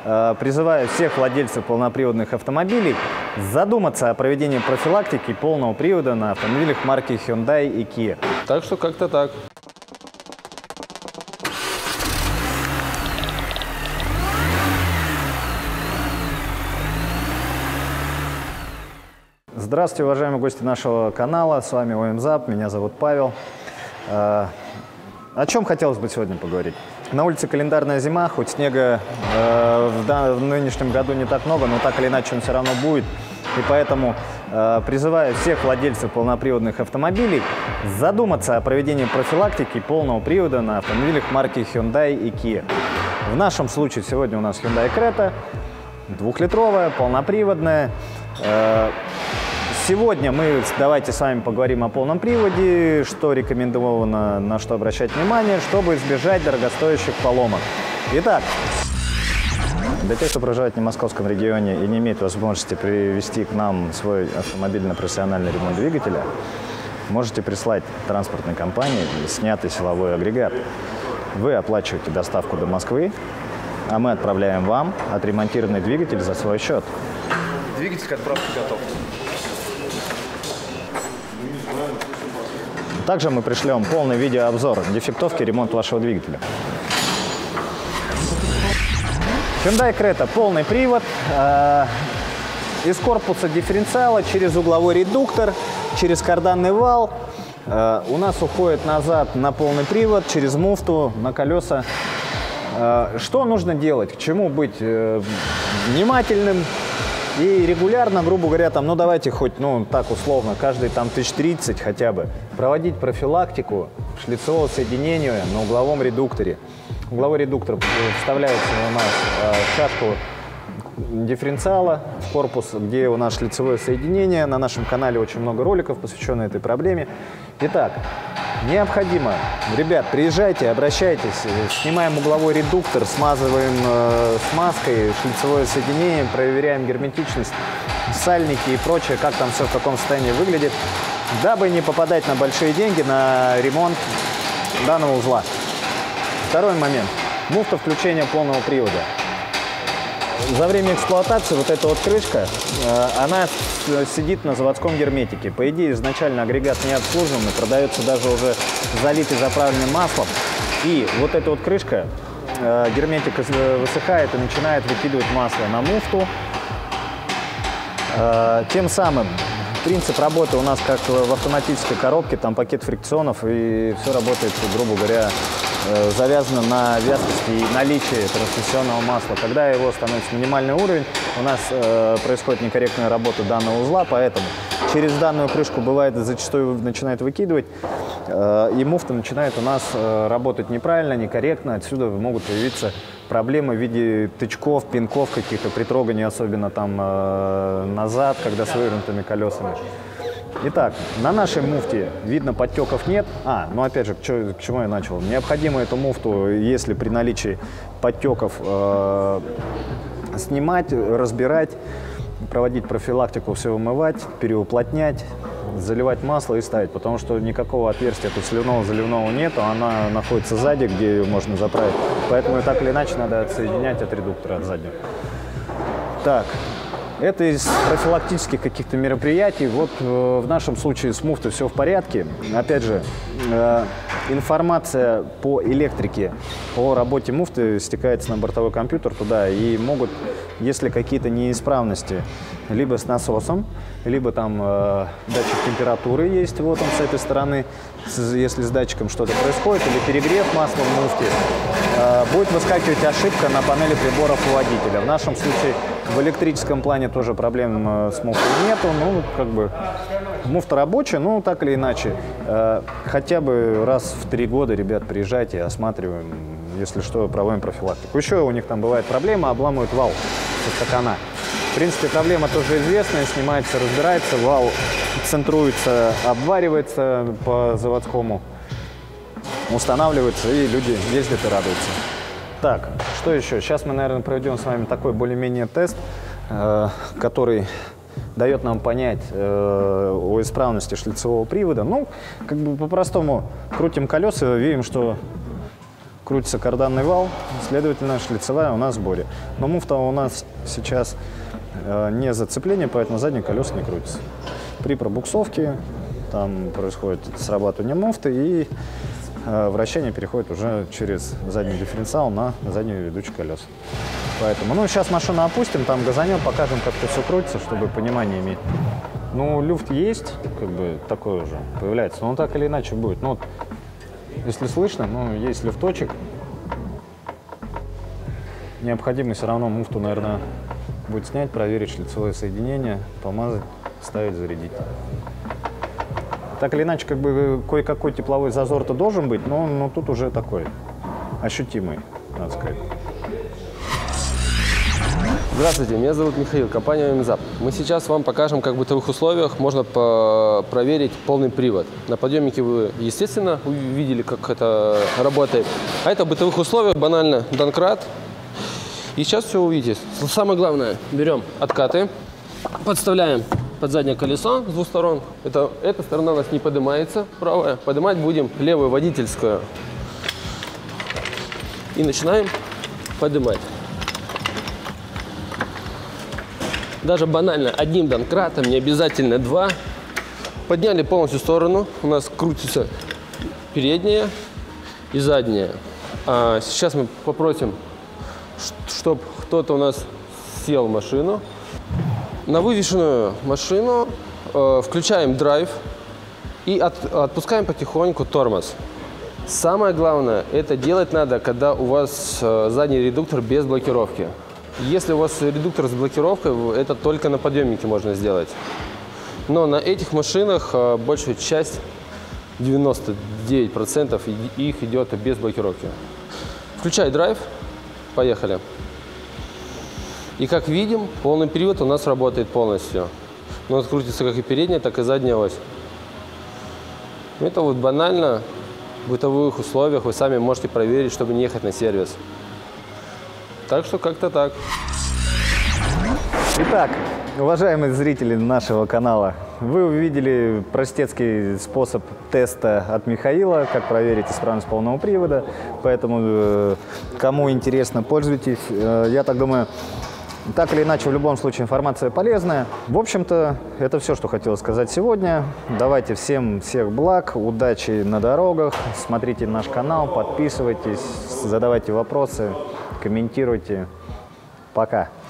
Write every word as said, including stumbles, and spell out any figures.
Призываю всех владельцев полноприводных автомобилей задуматься о проведении профилактики полного привода на автомобилях марки Hyundai и Kia. Так что как-то так. Здравствуйте, уважаемые гости нашего канала. С вами ОМЗАП, меня зовут Павел. О чем хотелось бы сегодня поговорить? На улице календарная зима, хоть снега э, в, да, в нынешнем году не так много, но так или иначе он все равно будет. И поэтому э, призываю всех владельцев полноприводных автомобилей задуматься о проведении профилактики полного привода на автомобилях марки Hyundai и Kia. В нашем случае сегодня у нас Hyundai Creta, двухлитровая, полноприводная. Э, Сегодня мы давайте с вами поговорим о полном приводе, что рекомендовано, на что обращать внимание, чтобы избежать дорогостоящих поломок. Итак, для тех, кто проживает в московском регионе и не имеет возможности привезти к нам свой автомобильно-профессиональный ремонт двигателя, можете прислать транспортной компании снятый силовой агрегат. Вы оплачиваете доставку до Москвы, а мы отправляем вам отремонтированный двигатель за свой счет. Двигатель к отправке готов. Также мы пришлем полный видеообзор дефектовки и ремонт вашего двигателя. Hyundai Creta полный привод. Э, из корпуса дифференциала через угловой редуктор, через карданный вал. Э, у нас уходит назад на полный привод, через муфту, на колеса. Э, что нужно делать? К чему быть э, внимательным? И регулярно, грубо говоря, там, ну давайте хоть, ну так условно, каждый там тысяч тридцать хотя бы, проводить профилактику шлицевого соединения на угловом редукторе. Угловой редуктор вставляется у нас э, в шашку дифференциала, в корпус, где у нас шлицевое соединение. На нашем канале очень много роликов, посвященных этой проблеме. Итак, необходимо, ребят, приезжайте, обращайтесь, снимаем угловой редуктор, смазываем э, смазкой шлицевое соединение, проверяем герметичность, сальники и прочее, как там все в каком состоянии выглядит, дабы не попадать на большие деньги на ремонт данного узла. Второй момент. Муфта включения полного привода. За время эксплуатации вот эта вот крышка, э, она сидит на заводском герметике. По идее, изначально агрегат не обслуживаемый, продается даже уже залитый заправленным маслом. И вот эта вот крышка, э, герметик высыхает и начинает выкидывать масло на муфту. Э, тем самым принцип работы у нас как в автоматической коробке, там пакет фрикционов, и все работает, грубо говоря, завязано на вязкости и наличии трансмиссионного масла. Когда его становится минимальный уровень, у нас э, происходит некорректная работа данного узла, поэтому через данную крышку бывает зачастую начинает выкидывать, э, и муфта начинает у нас э, работать неправильно, некорректно. Отсюда могут появиться проблемы в виде тычков, пинков каких-то, при трогании, особенно там э, назад, когда с вывернутыми колесами. Итак, на нашей муфте видно, подтеков нет. А, ну опять же, к, чё, к чему я начал? Необходимо эту муфту, если при наличии подтеков, э, снимать, разбирать, проводить профилактику, все вымывать, переуплотнять, заливать масло и ставить, потому что никакого отверстия тут сливного заливного нету, она находится сзади, где ее можно заправить. Поэтому и так или иначе надо отсоединять от редуктора, от заднего. Так. Это из профилактических каких-то мероприятий. Вот э, в нашем случае с муфтой все в порядке. Опять же, э, информация по электрике, по работе муфты стекается на бортовой компьютер туда. И могут, если какие-то неисправности, либо с насосом, либо там э, датчик температуры есть, вот он с этой стороны, с, если с датчиком что-то происходит, или перегрев масла в муфте, э, будет выскакивать ошибка на панели приборов у водителя. В нашем случае в электрическом плане тоже проблем э, с муфтой нету, ну, как бы, муфта рабочая, ну, так или иначе, э, хотя бы раз в три года, ребят, приезжайте, осматриваем, если что, проводим профилактику. Еще у них там бывает проблема, обламывают вал со стакана. В принципе, проблема тоже известная, снимается, разбирается, вал центруется, обваривается по заводскому, устанавливается, и люди ездят и радуются. Так, что еще? Сейчас мы, наверное, проведем с вами такой более-менее тест, э, который дает нам понять э, о исправности шлицевого привода. Ну, как бы по-простому крутим колеса, видим, что крутится карданный вал, следовательно, шлицевая у нас в сборе. Но муфта у нас сейчас э, не зацепление, поэтому задние колеса не крутятся. При пробуксовке там происходит срабатывание муфты, и э, вращение переходит уже через задний дифференциал на задние ведущие колеса. Поэтому, ну, сейчас машину опустим, там газанем, покажем, как это все крутится, чтобы понимание иметь. Ну, люфт есть, как бы такой уже появляется, но так или иначе будет. Ну, вот, если слышно, ну, есть люфточек. Необходимо все равно муфту, наверное, будет снять, проверить шлицевое соединение, помазать, ставить, зарядить. Так или иначе, как бы кое-какой тепловой зазор-то должен быть, но, но тут уже такой ощутимый, надо сказать. Здравствуйте, меня зовут Михаил, компания МЗАП. Мы сейчас вам покажем, как в бытовых условиях можно проверить полный привод. На подъемнике вы, естественно, увидели, как это работает. А это в бытовых условиях банально донкрат. И сейчас все увидите. Самое главное, берем откаты, подставляем под заднее колесо с двух сторон. Это, эта сторона у нас не поднимается, правая. Поднимать будем левую водительскую. И начинаем поднимать. Даже банально одним донкратом, не обязательно два. Подняли полностью сторону. У нас крутится передняя и задняя. А сейчас мы попросим, чтобы кто-то у нас сел в машину. На вывешенную машину э, включаем драйв и от, отпускаем потихоньку тормоз. Самое главное, это делать надо, когда у вас э, задний редуктор без блокировки. Если у вас редуктор с блокировкой, это только на подъемнике можно сделать. Но на этих машинах э, большая часть, девяносто девять процентов, их идет без блокировки. Включай драйв, поехали. И как видим, полный привод у нас работает полностью. У нас крутится как и передняя, так и задняя ось. Это вот банально в бытовых условиях вы сами можете проверить, чтобы не ехать на сервис. Так что как-то так. Итак, уважаемые зрители нашего канала, вы увидели простецкий способ теста от Михаила, как проверить исправность полного привода. Поэтому, э, кому интересно, пользуйтесь. Э, я так думаю, так или иначе, в любом случае информация полезная. В общем-то, это все, что хотел сказать сегодня. Давайте всем всех благ, удачи на дорогах. Смотрите наш канал, подписывайтесь, задавайте вопросы, комментируйте. Пока.